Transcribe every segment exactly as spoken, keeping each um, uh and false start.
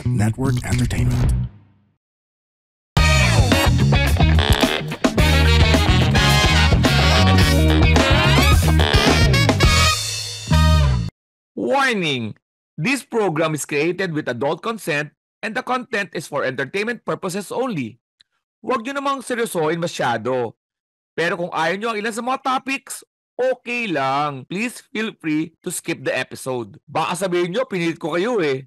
Network Entertainment. Warning! This program is created with adult consent and the content is for entertainment purposes only. Huwag nyo namang seryosohin masyado. Pero kung ayaw nyo ang ilan sa mga topics, okay lang. Please feel free to skip the episode. Baka sabihin nyo, pinilit ko kayo eh.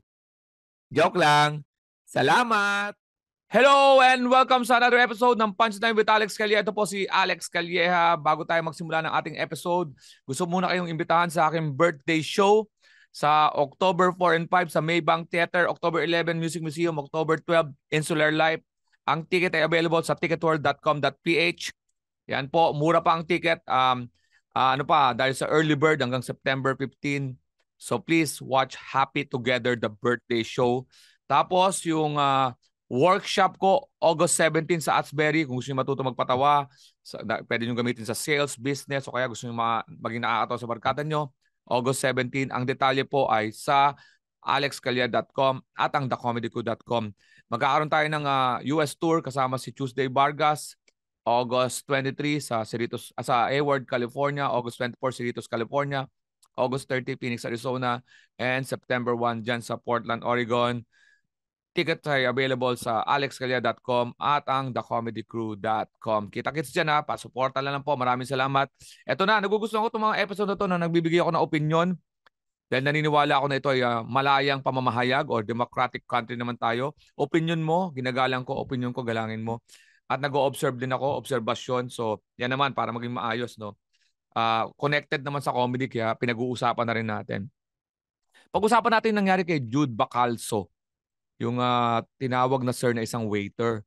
Joke lang. Salamat! Hello and welcome sa another episode ng Punchline with Alex Calleja. Ito po si Alex Calleja. Bago tayo magsimula ng ating episode, gusto muna kayong imbitahan sa aking birthday show sa October four and five sa Maybank Theater, October eleven Music Museum, October twelve Insular Life. Ang ticket ay available sa ticketworld dot com dot p h. Yan po, mura pa ang ticket. Um, uh, ano pa, dahil sa early bird hanggang September fifteenth. So please watch Happy Together, the birthday show. Tapos yung uh, workshop ko, August seventeenth sa Asbury. Kung gusto nyo matuto magpatawa, sa, da, pwede nyo gamitin sa sales, business, o kaya gusto nyo ma, maging nakakatawa sa barkada nyo. August seventeenth. Ang detalye po ay sa alex calleja dot com at ang the comedy co dot com. Magkakaroon tayo ng uh, U S tour kasama si Tuesday Vargas, August twenty-third sa Cerritos, uh, sa Hayward, California, August twenty-fourth Cerritos, California, August thirtieth Phoenix, Arizona, and September first dyan sa Portland, Oregon. Tickets ay available sa alex calleja dot com at ang the comedy crew dot com. Kita-kits dyan ha. Pasuporta lang, lang po. Maraming salamat. Eto na, nagugustuhan ko itong mga episode na ito na nagbibigay ako ng opinion dahil naniniwala ako na ito ay uh, malayang pamamahayag or democratic country naman tayo. Opinion mo, ginagalang ko. Opinion ko, galangin mo. At nag-o-observe din ako, obserbasyon. So, yan naman para maging maayos, no? Uh, connected naman sa comedy kaya pinag-uusapan na rin natin. Pag-usapan natin nangyari kay Jude Bacalso. Yung uh, tinawag na sir na isang waiter.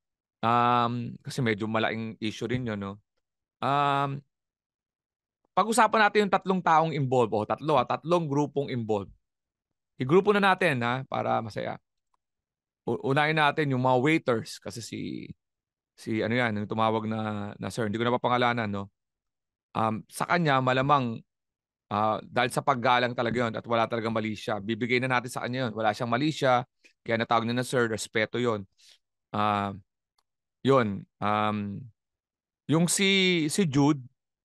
Um, kasi medyo malaking issue rin yun, no? Um, pag-usapan natin yung tatlong taong involved. O, tatlo, ha? Tatlong grupong involved. I-grupo na natin, ha? Para masaya. Unahin natin yung mga waiters. Kasi si, si ano yan, yung tumawag na, na sir. Hindi ko na papangalanan, no? Um, sa kanya, malamang, uh, dahil sa paggalang talaga yun at wala talagang mali siya, bibigay na natin sa kanya yun. Wala siyang mali siya. Kaya natawag niya na sir, respeto yun. Uh, yun. Um, yung si, si Jude,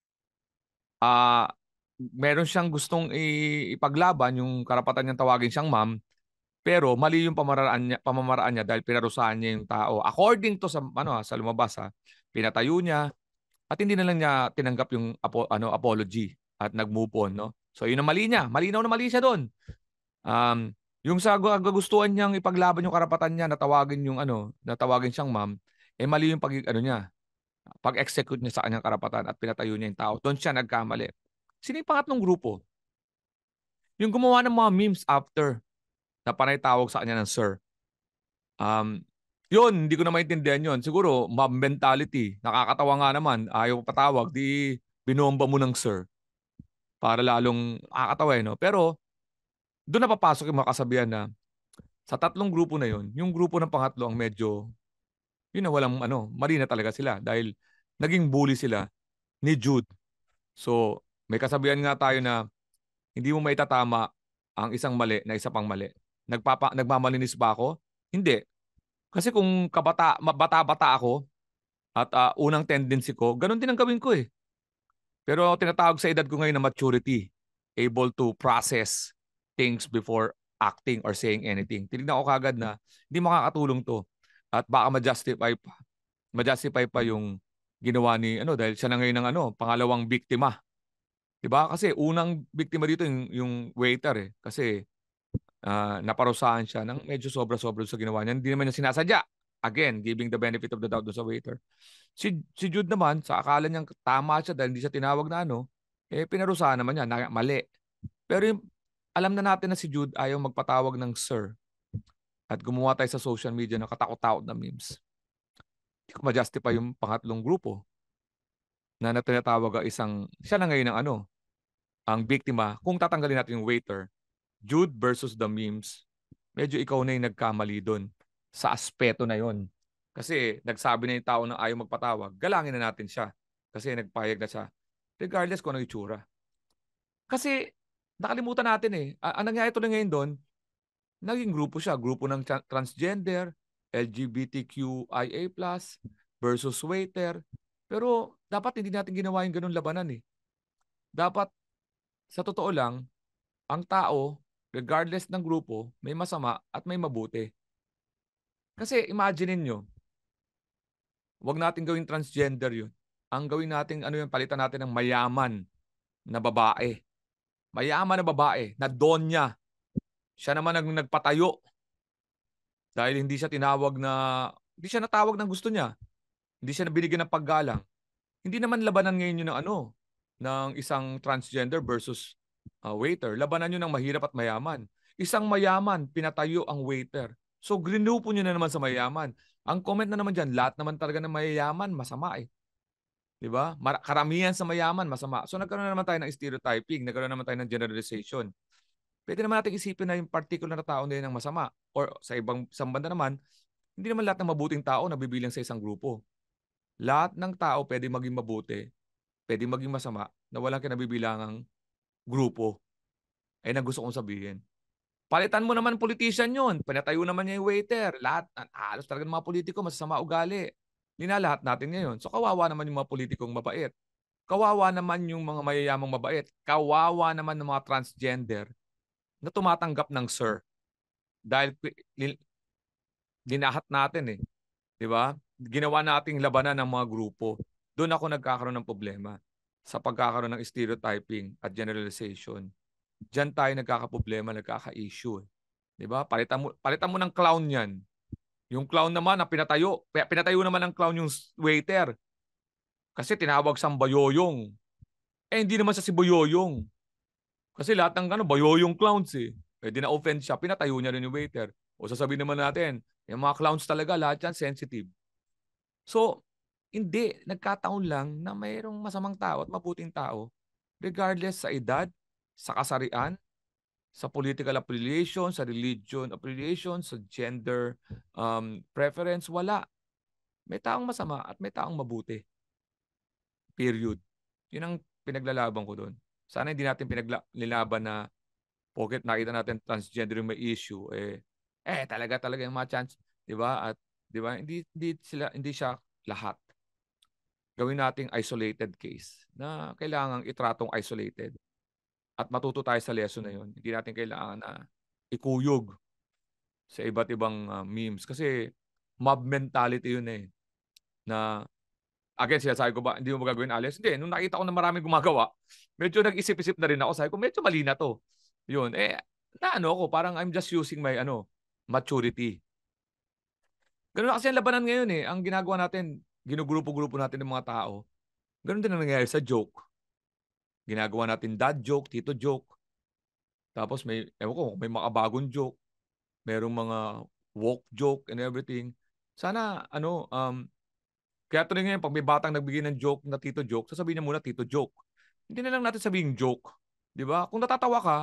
uh, meron siyang gustong ipaglaban, yung karapatan niyang tawagin siyang ma'am, pero mali yung pamamaraan niya, pamamaraan niya dahil pinarusahan niya yung tao. According to sa, ano, sa lumabas, ha, pinatayo niya at hindi na lang niya tinanggap yung apo, ano, apology at nag-move on. No? So yun ang mali niya. Malinaw na mali siya doon. Um, Yung sa gustuhan niyang ipaglaban yung karapatan niya na tawagin yung ano, na tawagin siyang ma'am, eh mali yung pag ano niya, pag-execute niya sa kanyang karapatan at pinatayo niya yung tao. Doon siya nagkamali. Sino yung pangatlong grupo? Yung gumawa ng mga memes after na panay tawag sa kanya ng sir. Um, yun, hindi ko na maintindihan yun. Siguro, mob mentality. Nakakatawa nga naman. Ayaw patawag, di binomba mo ng sir. Para lalong nakakatawa eh, no? Pero, doon na papasok yung mga kasabihan na sa tatlong grupo na yun, yung grupo ng pangatlo ang medyo, yun na walang ano, mali na talaga sila dahil naging bully sila ni Jude. So, may kasabihan nga tayo na hindi mo maitatama ang isang mali na isa pang mali. Nagpapa, nagmamalinis ba ako? Hindi. Kasi kung kabata, bata-bata ako at uh, unang tendency ko, ganun din ang gawin ko eh. Pero tinatawag sa edad ko ngayon na maturity, able to process things before acting or saying anything. Tinignan ko kagad na hindi makakatulong to at baka ma-justify pa, ma-justify pa yung ginawa ni ano dahil siya na ngayon ng ano, pangalawang biktima. 'Di ba? Kasi unang biktima dito yung, yung waiter eh. Kasi uh, naparusahan siya ng medyo sobra-sobra sa ginawa niya. Hindi naman niya sinasadya. Again, giving the benefit of the doubt sa waiter. Si, si Jude naman, sa akala niyang tama siya dahil hindi siya tinawag na ano, eh pinarusahan naman niya, na, mali. Pero yung, alam na natin na si Jude ayaw magpatawag ng sir. At gumawa tayo sa social media ng katakot-takot na memes. Hindi ko ma-justify yung pangatlong grupo na natinatawag ang isang, siya na ngayon ang ano, ang biktima. Kung tatanggalin natin yung waiter, Jude versus the memes, medyo ikaw na yung nagkamali doon sa aspeto na yon. Kasi nagsabi na yung tao na ayaw magpatawag, galangin na natin siya. Kasi nagpayag na siya. Regardless kung ano yung itsura. Kasi nakalimutan natin eh. Ang nangyayari tuloy ngayon doon, naging grupo siya. Grupo ng tra- transgender, L G B T Q I A plus, versus waiter. Pero dapat hindi natin ginawa yung ganun labanan eh. Dapat, sa totoo lang, ang tao, regardless ng grupo, may masama at may mabuti. Kasi imagine nyo, wag natin gawing transgender yun. Ang gawin natin, ano yun, palitan natin ng mayaman na babae. Mayaman na babae, na donya. Siya naman ang nagpatayo. Dahil hindi siya tinawag na, hindi siya natawag ng gusto niya. Hindi siya nabinigyan ng paggalang. Hindi naman labanan ngayon yun ng ano, ng isang transgender versus uh, waiter. Labanan yun ng mahirap at mayaman. Isang mayaman, pinatayo ang waiter. So, grinupo nyo na naman sa mayaman. Ang comment na naman dyan, lahat naman talaga ng mayayaman, masama eh. Diba? Mar- karamihan sa mayaman, masama. So, nagkaroon na naman tayo ng stereotyping, nagkaroon na naman tayo ng generalization. Pwede naman natin isipin na yung particular na tao na yun ang masama. Or sa ibang isang banda naman, hindi naman lahat ng mabuting tao nabibilang sa isang grupo. Lahat ng tao pwede maging mabuti, pwede maging masama, na walang kinabibilangang grupo. Ay na gusto kong sabihin. Palitan mo naman politician yun. Pinatayo naman niya yung waiter. Lahat, halos talaga ng mga politiko, masasama ugali. Linalahat natin ngayon. So kawawa naman yung mga politikong mabait. Kawawa naman yung mga mayayamang mabait. Kawawa naman ng mga transgender na tumatanggap ng sir. Dahil linahat natin eh. Di ba? Ginawa nating labanan ng mga grupo. Doon ako nagkakaroon ng problema sa pagkakaroon ng stereotyping at generalization. Diyan tayo nagkakaproblema, nagkaka-issue. Di ba? Palitan mo, palitan mo ng clown yan. Yung clown naman na pinatayo, pinatayo naman ng clown yung waiter. Kasi tinawag siyang bayoyong. Eh, hindi naman siya si Boyoyong. Kasi lahat ng ano, bayoyong clowns eh. Eh, di na-offend siya, pinatayo niya rin yung waiter. O sasabihin naman natin, yung mga clowns talaga, lahat yan sensitive. So, hindi. Nagkataon lang na mayroong masamang tao at mabuting tao regardless sa edad, sa kasarian, sa political affiliation, sa religion affiliation, sa gender um, preference, wala. May taong masama at may taong mabuti. Period. Yun ang pinaglalaban ko doon. Sana hindi natin pinaglalaban na pocket nakita natin transgender yung may issue, eh, eh talaga talaga yung mga chance, di ba? At di ba? Hindi, hindi, sila, hindi siya lahat. Gawin nating isolated case na kailangang itratong isolated. At matuto tayo sa lesson na yun. Hindi natin kailangan na ikuyog sa iba't ibang uh, memes. Kasi mob mentality yun eh. Na, again, sinasabi ko ba, hindi mo magagawin, Alice? Hindi, nung nakita ko na maraming gumagawa, medyo nag-isip-isip na rin ako. Sabi ko, medyo mali na to. Yun, eh, na ano ko, parang I'm just using my, ano, maturity. Ganun na kasi ang labanan ngayon eh. Ang ginagawa natin, ginugrupo-grupo natin ng mga tao. Ganun din ang nangyayari sa joke. Ginagawa natin dad joke, tito joke. Tapos may, ewan ko, may makabagong joke. Merong mga woke joke and everything. Sana, ano, um, kaya ito rin ngayon, pag may batang nagbigay ng joke na tito joke, sasabihin niya muna tito joke. Hindi na lang natin sabihin joke. Di ba? Kung natatawa ka,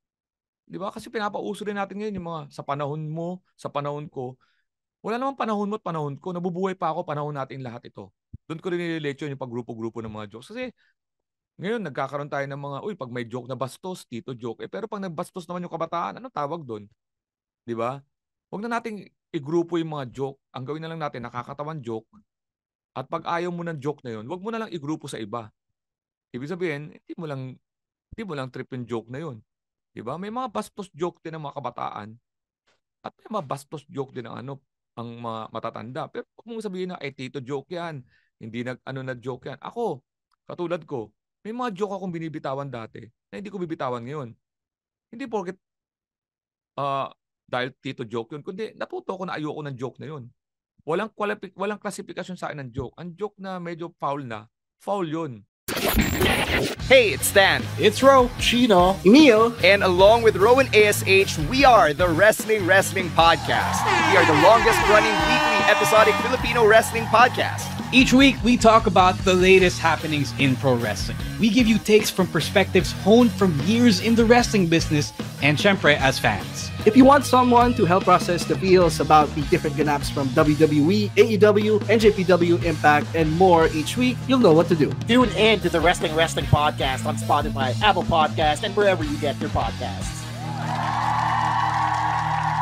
di ba? Kasi pinapauso rin natin ngayon yung mga sa panahon mo, sa panahon ko. Wala namang panahon mo at panahon ko. Nabubuhay pa ako, panahon natin lahat ito. Doon ko rin nililate yun yung paggrupo-grupo ng mga jokes. Kasi ngayon, nagkakaroon tayo ng mga, uy, pag may joke na bastos, tito joke. Eh, pero pag nagbastos naman yung kabataan, anong tawag doon? Di ba? Huwag na nating igrupo yung mga joke. Ang gawin na lang natin, nakakatawan joke. At pag ayaw mo ng joke na yun, huwag mo na lang igrupo sa iba. Ibig sabihin, hindi mo lang, hindi mo lang trip yung joke na yun. Di ba? May mga bastos joke din ng mga kabataan. At may mga bastos joke din ng ano, ang mga matatanda. Pero huwag mong sabihin na, ay, tito joke yan. Hindi na, ano na joke yan. Ako, katulad ko, may mga joke akong binibitawan dati na hindi ko bibitawan ngayon. Hindi porket uh, dahil tito joke yun, kundi natuto ko na ayoko ng joke na yun. Walang, qualific- walang klasifikasyon sa akin ng joke. Ang joke na medyo foul na, foul yun. Hey, it's Stan. It's Ro, Chino, Emil, And along with Rowan A S H, we are the Wrestling Wrestling Podcast. We are the longest running weekly episodic Filipino wrestling podcast. Each week, we talk about the latest happenings in pro wrestling. We give you takes from perspectives honed from years in the wrestling business and syempre as fans. If you want someone to help process the feels about the different ganaps from W W E, A E W, N J P W, Impact, and more each week, you'll know what to do. Tune in to the Wrestling Wrestling Podcast on Spotify, Apple Podcast, and wherever you get your podcasts.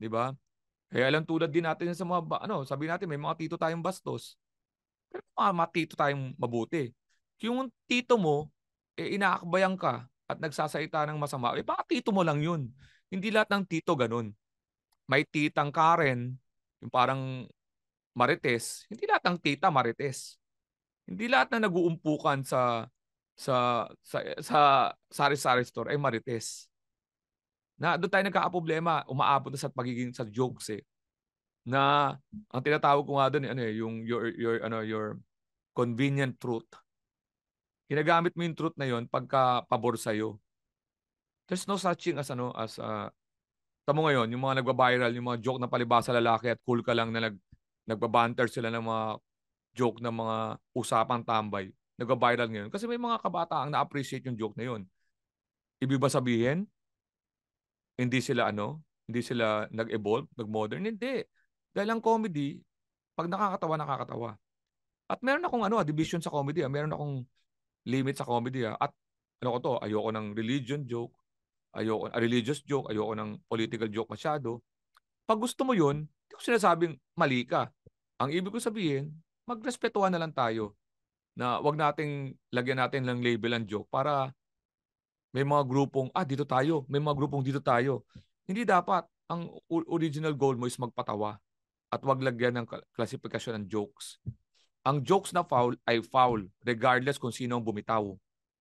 'Di ba? Kaya lang tulad din natin sa mga, ba- ano, sabi natin may mga tito tayong bastos. Pero mga, mga tito tayong mabuti. Yung tito mo, eh, inaakbayan ka at nagsasalita ng masama, eh baka tito mo lang yun. Hindi lahat ng tito ganun. May titang Karen, yung parang Marites. Hindi lahat ng tita Marites. Hindi lahat na nag-uumpukan sa sa sa sa sari-sari store ay Marites. Na doon tayo nagkakaproblema, umaabot na sa pagiging sa jokes eh. Na ang tinatawag ko nga doon eh, ano eh, yung your your ano your convenient truth. Ginagamit mo yung truth na yon pagka pabor sa iyo. There's no such thing as ano as uh, tamo ngayon yung mga nagba-viral, yung mga joke na palibasa lalaki at cool ka lang na nag nagbabanter sila ng mga joke ng mga usapang tambay. Nagba-viral ngayon kasi may mga kabataang na-appreciate yung joke na yon. Ibig ba sabihin hindi sila ano, hindi sila nag-evolve, nag-modern? Hindi. Dahil ang comedy, pag nakakatawa, nakakatawa. At meron akong ano, ah, division sa comedy. Ah. Meron akong limit sa comedy. Ah. At ano ko to, ayoko ng religion joke, ayoko, ah, religious joke, ayoko ng political joke masyado. Pag gusto mo yun, hindi ko sinasabing mali ka. Ang ibig ko sabihin, magrespetuhan na lang tayo na wag nating lagyan natin ng label ang joke para may mga grupong, ah, dito tayo. May mga grupong dito tayo. Hindi dapat. Ang original goal mo is magpatawa at wag lagyan ng klasifikasyon ng jokes. Ang jokes na foul ay foul regardless kung sino ang bumitaw.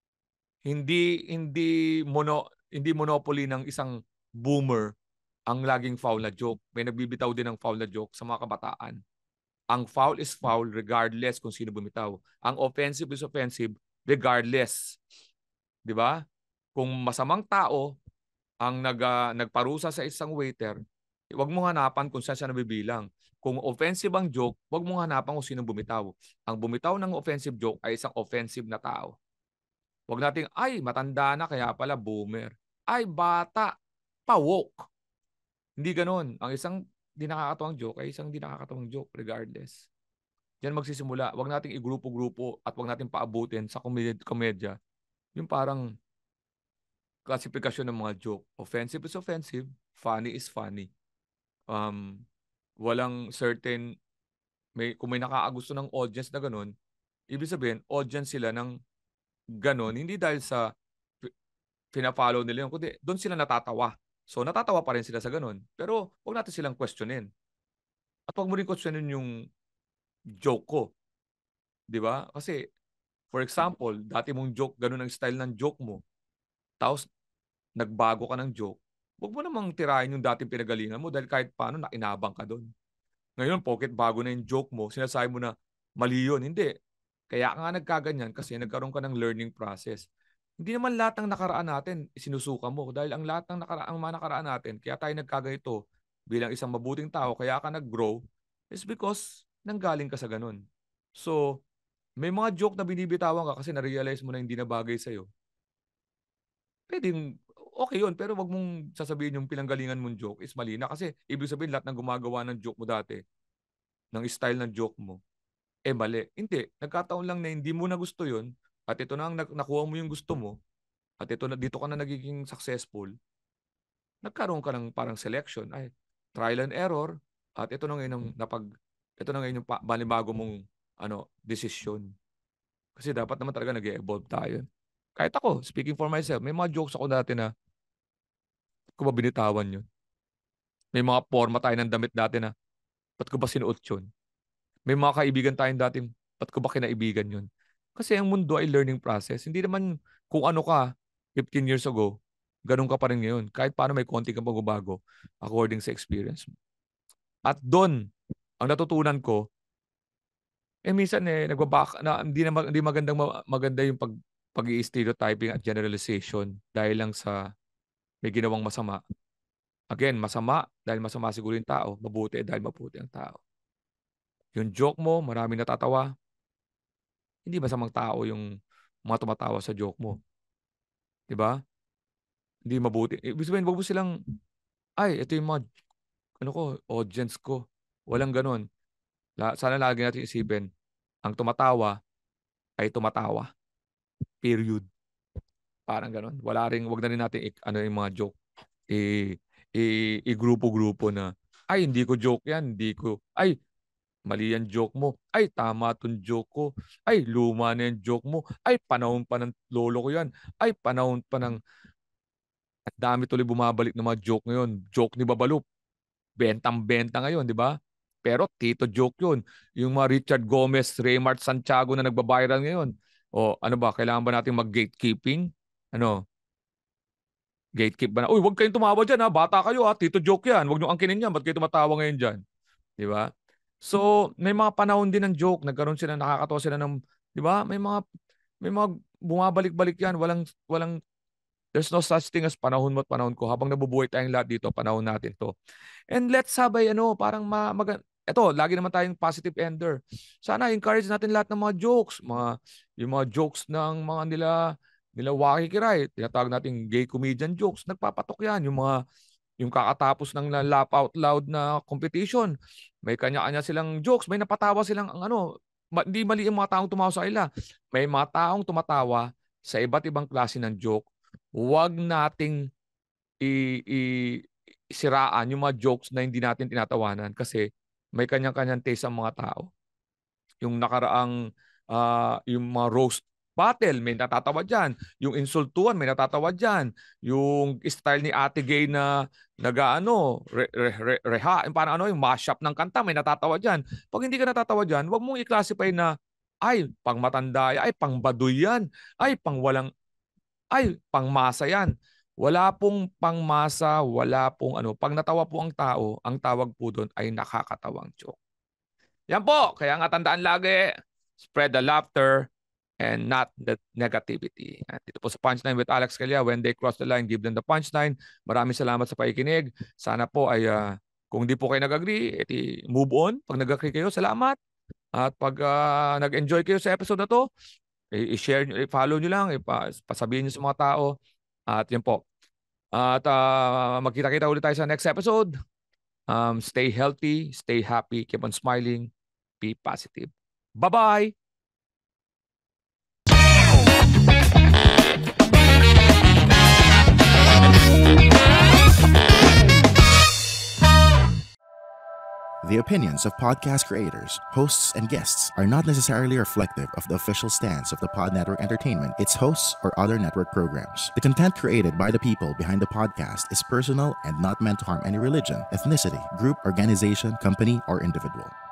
Hindi hindi mono hindi monopoly ng isang boomer ang laging foul na joke. May nagbibitaw din ng foul na joke sa mga kabataan. Ang foul is foul regardless kung sino bumitaw. Ang offensive is offensive regardless. 'Di ba? Kung masamang tao ang nag, uh, nagparusa sa isang waiter, huwag mo hanapan kung saan siya nabibilang. Kung offensive ang joke, huwag mo hanapan kung sino bumitaw. Ang bumitaw ng offensive joke ay isang offensive na tao. Huwag nating, ay, matanda na kaya pala boomer. Ay, bata, pa-woke. Hindi ganon. Ang isang di nakakatawang joke ay isang di nakakatawang joke regardless. Diyan magsisimula. Huwag nating igrupo-grupo at huwag nating paabutin sa komedya, komedya. Yung parang klasifikasyon ng mga joke. Offensive is offensive, funny is funny. Um, walang certain, may, kung may nakaagusto ng audience na ganun, ibig sabihin, audience sila ng ganun, hindi dahil sa pina-follow nila yun, kundi doon sila natatawa. So, natatawa pa rin sila sa ganun. Pero, huwag natin silang questionin. At huwag mo rin questionin yung joke ko. Di ba? Kasi, for example, dati mong joke, ganun ang style ng joke mo. Tapos, nagbago ka ng joke, huwag mo namang tirahin yung dating pinagalingan mo dahil kahit paano nakinabang ka doon. Ngayon, pocket bago na yung joke mo, sinasabi mo na mali yun. Hindi. Kaya nga nagkaganyan kasi nagkaroon ka ng learning process. Hindi naman lahat ng nakaraan natin isinusuka mo dahil ang lahat ng nakara ang mga nakaraan natin, kaya tayo nagkaganito bilang isang mabuting tao, kaya ka nag-grow, is because nanggaling ka sa ganun. So, may mga joke na binibitawan ka kasi na-realize mo na hindi na bagay sa'yo. Pwedeng okay yun, pero wag mong sasabihin yung pinanggalingan mong joke is mali na kasi ibig sabihin lahat ng gumagawa ng joke mo dati, ng style ng joke mo, eh mali. Hindi. Nagkataon lang na hindi mo na gusto yun at ito na ang nakuha mo yung gusto mo at ito na, dito ka na nagiging successful, nagkaroon ka ng parang selection. Ay, trial and error at ito na ngayon ang napag, ito na ngayon yung balibago mong ano, desisyon. Kasi dapat naman talaga nag-evolve tayo. Kahit ako, speaking for myself, may mga jokes ako dati na ko ba binitawan yun? May mga forma tayo ng damit dati na, ba't ko ba sinuot yun? May mga kaibigan tayong dating, ba't ko ba kinaibigan yun? Kasi ang mundo ay learning process. Hindi naman kung ano ka fifteen years ago, ganun ka pa rin ngayon. Kahit paano may konti kang pagbabago according sa experience mo. At doon, ang natutunan ko, eh minsan eh, nagbabaka, na, hindi, na, hindi magandang, maganda yung pag, pag-i-stereotyping at generalization dahil lang sa may ginawang masama. Again, masama dahil masama siguro yung tao. Mabuti dahil mabuti ang tao. Yung joke mo, maraming natatawa. Hindi masamang tao yung mga tumatawa sa joke mo. Diba? Hindi mabuti. Ibig sabihin, wag mo silang, ay, ito yung mga, ano ko, audience ko. Walang ganun. Sana lagi natin isipin, ang tumatawa ay tumatawa. Period. Parang ganun. Wala rin, wag na rin natin, ano yung mga joke, i- i- i-grupo-grupo na, ay, hindi ko joke yan, hindi ko, ay, mali yan joke mo, ay, tama tong joke ko, ay, luma na yung joke mo, ay, panahon pa ng lolo ko yan, ay, panahon pa ng, at dami tuloy bumabalik ng mga joke ngayon, joke ni Babalu, bentang-benta ngayon, di ba? Pero tito joke yun. Yung mga Richard Gomez, Raymart Santiago na nagbabiral ngayon. O ano ba, kailangan ba natin mag-gatekeeping? Ano? Gatekeep ba na? Uy, huwag kayong tumawa dyan ha. Bata kayo ha. Tito joke yan. Huwag nyo angkinin yan. Ba't kayo tumatawa ngayon dyan? Di ba? So, may mga panahon din ng joke. Nagkaroon sila, nakakatawa sila ng, di ba? May mga, may mga bumabalik-balik yan. Walang, walang, there's no such thing as panahon mo at panahon ko. Habang nabubuhay tayong lahat dito, panahon natin to. And let's sabay, ano, parang ma, mag, eto, lagi naman tayong positive ender. Sana encourage natin lahat ng mga jokes. Mga, yung mga jokes ng mga nila, nila Waki Kiray, tinatawag natin gay comedian jokes, nagpapatok yan. Yung mga, yung kakatapos ng laugh out loud na competition, may kanya-kanya silang jokes, may napatawa silang, ang ano, ma, hindi mali yung mga taong tumawa sa kanila. May mga taong tumatawa sa iba't ibang klase ng joke. Huwag nating i, i, siraan yung mga jokes na hindi natin tinatawanan kasi may kanyang-kanyang taste ang mga tao. Yung nakaraang, uh, yung mga roast battle, may natatawa dyan. Yung insultuan, may natatawa dyan. Yung style ni Ate Gay na nag-ano, re, re, re, reha, parang ano, yung mashup ng kanta, may natatawa dyan. Pag hindi ka natatawa dyan, wag mong i-classify na, ay, pang matanda, ay, pang baduy yan, ay, pang walang, ay, pang masa yan. Wala pong pangmasa, wala pong ano. Pag natawa po ang tao, ang tawag po doon ay nakakatawang joke. Yan po. Kaya nga tandaan lagi, spread the laughter and not the negativity. At dito po sa Punchline with Alex Calya, when they cross the line, give them the punchline. Maraming salamat sa pakikinig. Sana po ay, uh, kung di po kayo nag-agree, eti move on. Pag nag-agree kayo, salamat. At pag uh, nag-enjoy kayo sa episode na to, i-share nyo, i-follow nyo lang, ipasabihin nyo sa mga tao. At yun po. At uh, magkita-kita ulit tayo sa next episode. Um, stay healthy, stay happy, keep on smiling, be positive. Bye-bye! The opinions of podcast creators, hosts, and guests are not necessarily reflective of the official stance of the Pod Network Entertainment, its hosts, or other network programs. The content created by the people behind the podcast is personal and not meant to harm any religion, ethnicity, group, organization, company, or individual.